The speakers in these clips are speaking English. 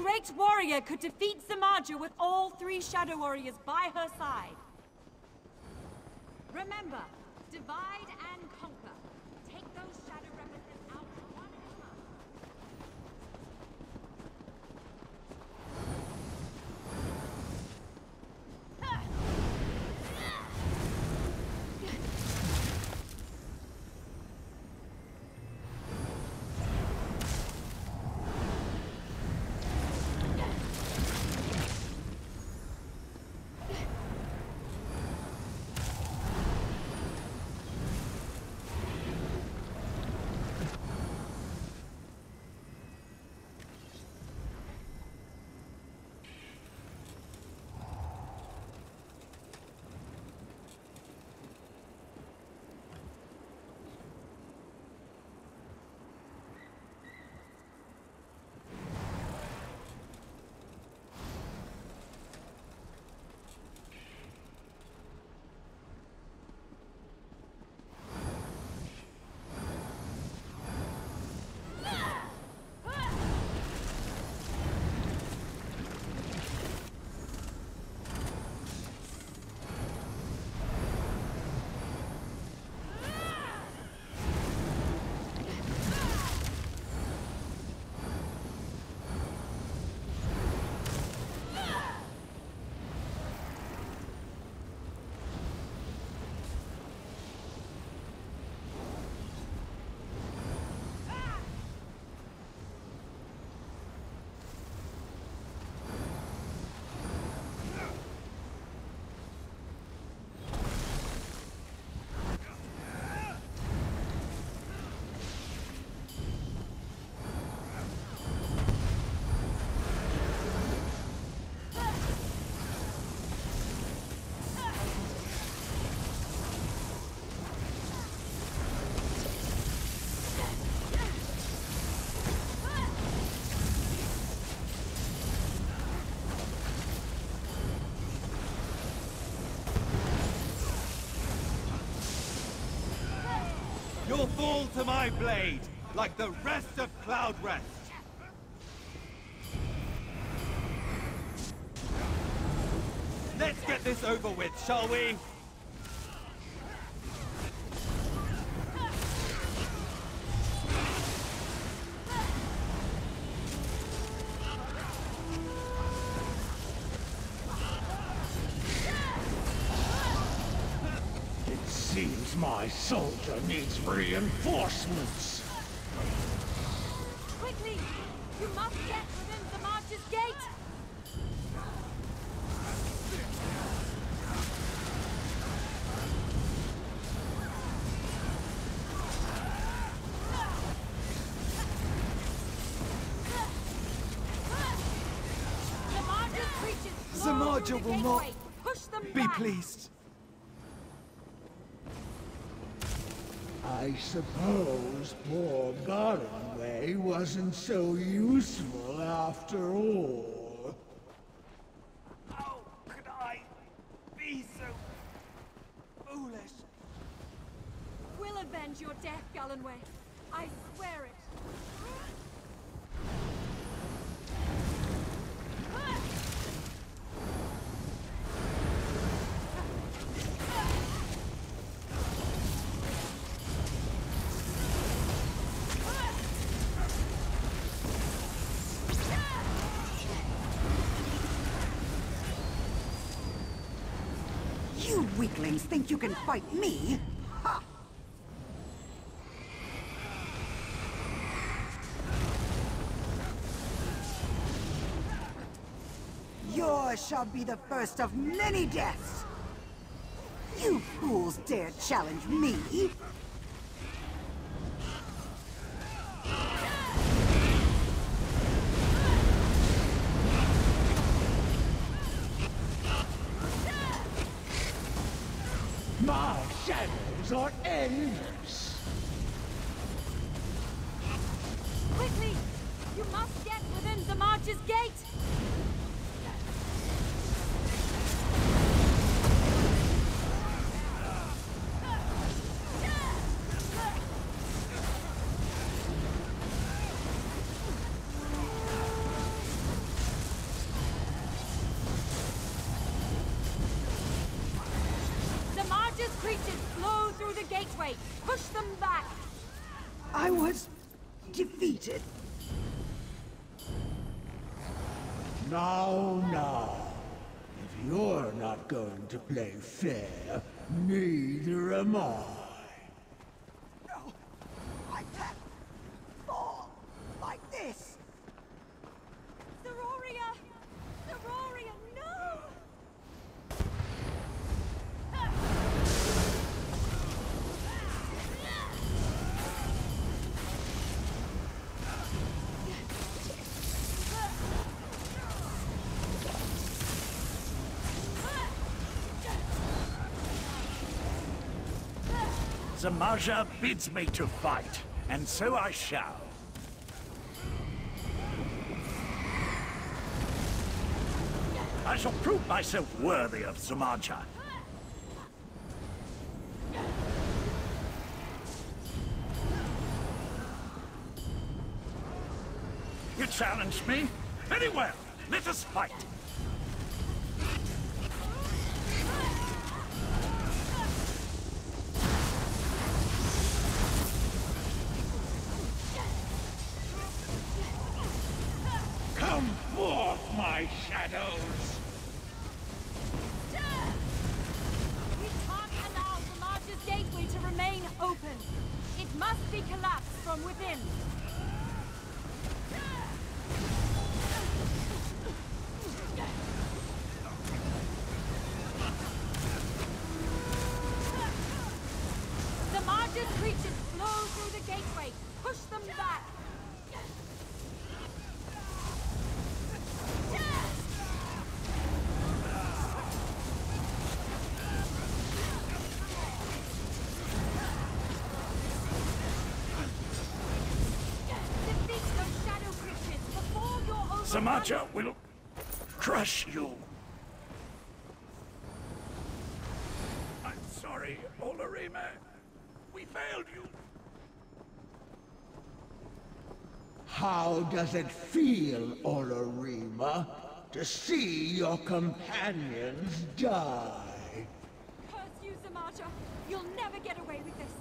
great warrior could defeat Zamaja with all 3 Shadow Warriors by her side. Remember, divide and conquer. Take those Shadow Replicants out one at a time. You'll fall to my blade, like the rest of Cloudrest! Let's get this over with, shall we? Seems my soldier needs reinforcements. Quickly! You must get within Zamaja's gate! Zamaja's creatures Zamaja will not push them be back. pleased. I suppose poor Gardenway wasn't so useful after all. How could I be so foolish? We'll avenge your death, Gallenway. I swear it. You weaklings think you can fight me? Ha! Yours shall be the first of many deaths! You fools dare challenge me? My shadows are endless. Quickly! You must get within Zamaja's gate! the gateway! Push them back! I was defeated. Now. If you're not going to play fair, neither am I. No, I can't fall like this. Zeroria! Zeroria, no! Zamaja bids me to fight, and so I shall. I shall prove myself worthy of Zamaja. You challenged me? Very well, let us fight. Come forth, my shadows! We can't allow Zamaja's gateway to remain open. It must be collapsed from within. Zamaja's creatures flow through the gateway. Push them back. Defeat those shadow creatures before you're overrun. Zamaja will crush you. I'm sorry, Olarime. We failed you. How does it feel, Olarima, to see your companions die? Curse you, Zamaja! You'll never get away with this!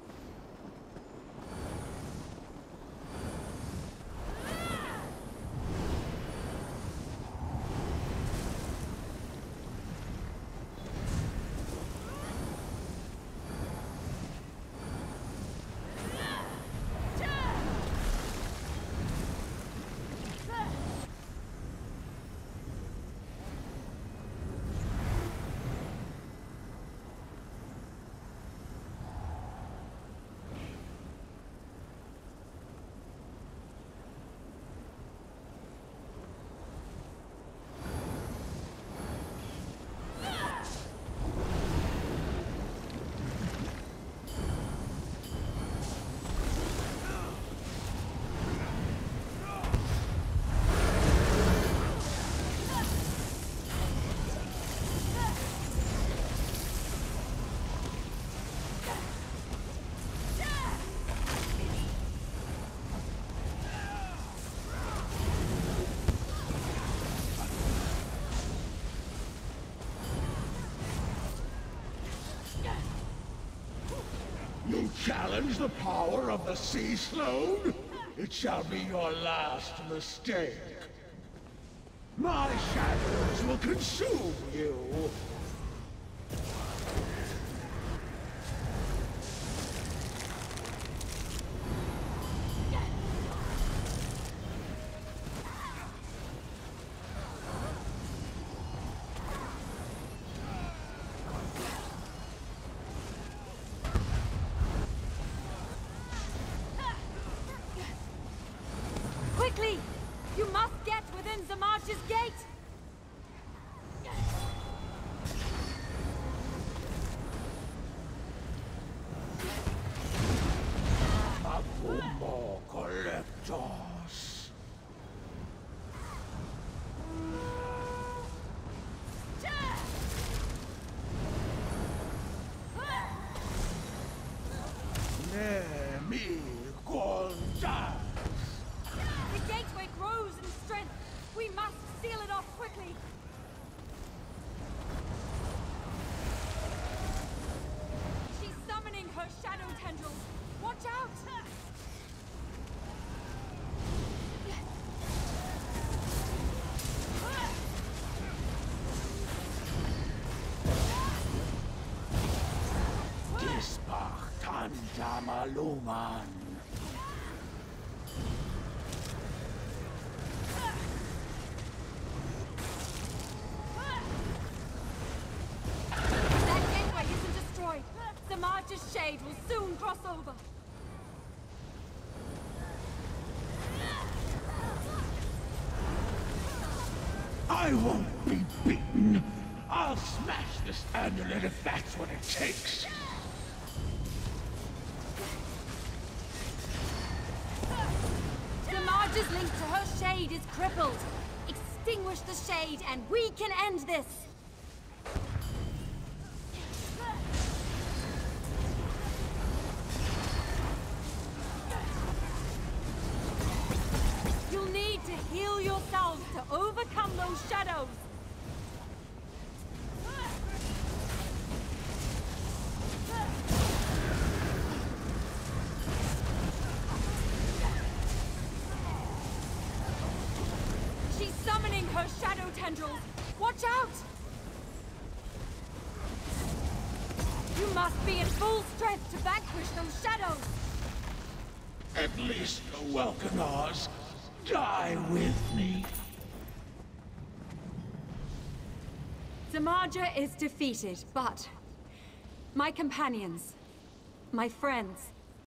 You challenge the power of the Sea Slone? It shall be your last mistake. My shadows will consume you. Quickly! You must get within Zamaja's gate! Agumo Collectors. Nemi Gonzaz. The gateway grows in strength! We must seal it off quickly! She's summoning her shadow tendrils! Watch out! Disbach Tandamaluman. That gateway isn't destroyed. Samarja's shade will soon cross over. I won't be beaten. I'll smash this amulet if that's what it takes. Samarja's link to her shade is crippled. Extinguish the shade and we can end this. You'll need to heal yourselves to overcome those shadows. She's summoning her shadow tendrils. Watch out! You must be in full strength to vanquish those shadows. At least the Welkanars die with me. Samarja is defeated, but my companions, my friends,